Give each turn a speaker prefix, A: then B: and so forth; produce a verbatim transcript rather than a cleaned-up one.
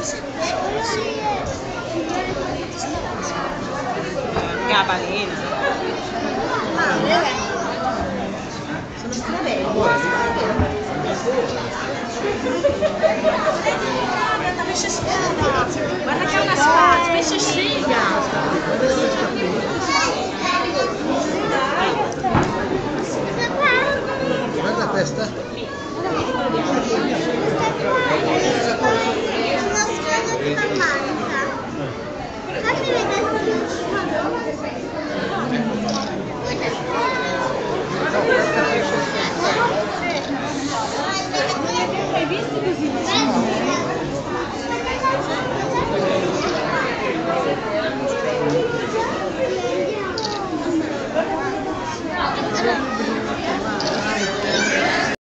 A: La balena.
B: Sono strabelli. Guarda, pesce spada. Guarda che è una spada, pesce sciga.
C: Guarda questa.
D: Una spada di manca. Fammi vedere.
B: Hai visto così?